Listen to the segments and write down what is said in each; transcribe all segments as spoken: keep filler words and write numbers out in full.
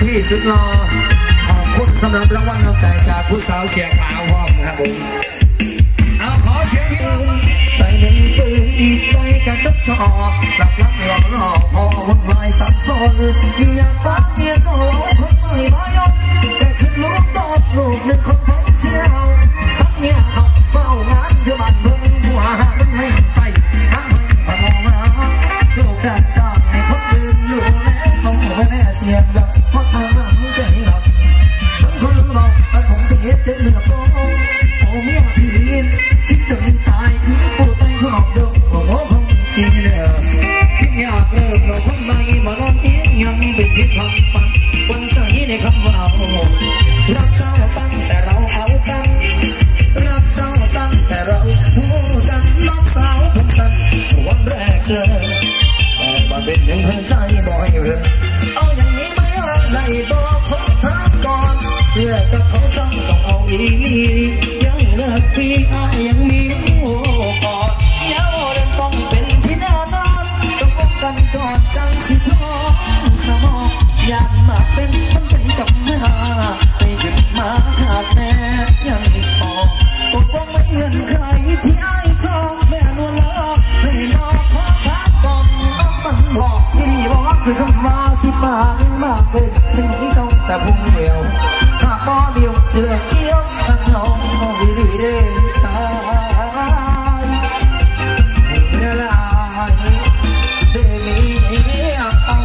ที่สุดหล่อขอบคุณสำหรับรางวัลน้ำใจจากผู้สาวเสียขาวพร้อมครับผมเอาขอเสียงพี่น้องใจหนึ่งฝืนดีใจกันจับจอหลับลับหลับหลอกพอวุ่นวายสับสนอยากฟังเมียก็ร้องคนไม่พายศแต่ขึ้นลูกตอบลูกหนึ่งคนทั้งเสียวสักเมียเขาเฝ้างานอยู่บ้านเมืองหัวหากันไม่ใส่ทั้งเมืองพอมาลูกกันจ้างให้คนอื่นอยู่แล้วต้องไม่แน่เสียงดังเพราะทางหลังใจหลับฉันคนเราแต่คงจะเห็นเจ็บเหลือโตโอ้เมียพี่ลินที่จนตายคือปูใจขอบดงโอ้โหคงกินเด้อคิดอยากเริ่มเราคนใหม่มานอนเอียงยังเป็นเพียงคำฟังวันใจในคำว่ารักเจ้าตั้งแต่เราเอากันรักเจ้าตั้งแต่เราหูกันน้องสาวผมสั้นวันแรกเจอแต่มาเป็นยังเพื่อนใจบ่อยเลยเอาอย่างนี้ไม่อะไรบอกขอถามก่อนเลือกกับเขาจังต้องเอาอียังเลิกฟรีอายยังมีโอ้กอดเย้าเดินต้องเป็นที่แน่นอนต้องป้องกันก่อนจังสิพร้อมสมองอยากมาเป็นมันเป็นกับแม่ไปขึ้นมาขาดแม่ยังพอตกลงไม่เงินใครที่ไอ้ครองแม่นวลละให้นอขอพักก่อนต้องมันบอกที่นี่บอกคือคำว่าสิปากมากเป็นถึงเจ้าแต่พุ่งเดียวหากบ่เดียวเสือเกี้ยวตั้งน้องดีดีเด่นชายเวลาได้มีเอา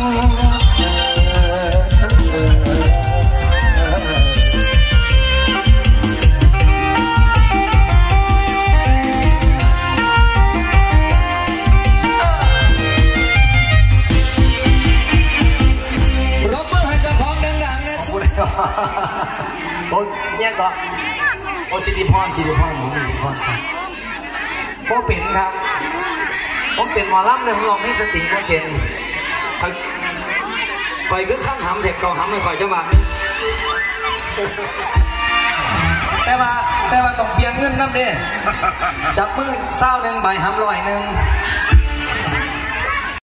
โอ้ยเนี่ยก็โอสิริพรสิริพรผมสิริพรครับผมเป็นครับผมเป็นหมอลำเลยผมลองให้สติผมเป็นคอยคอยก็ข้ามหำเด็กเก่าหำไม่คอยจะบาดแต่ว่าแต่ว่าต้องเปลี่ยนเงินน้ำเด้จับมือเศร้าหนึ่งใบหำลอยหนึ่ง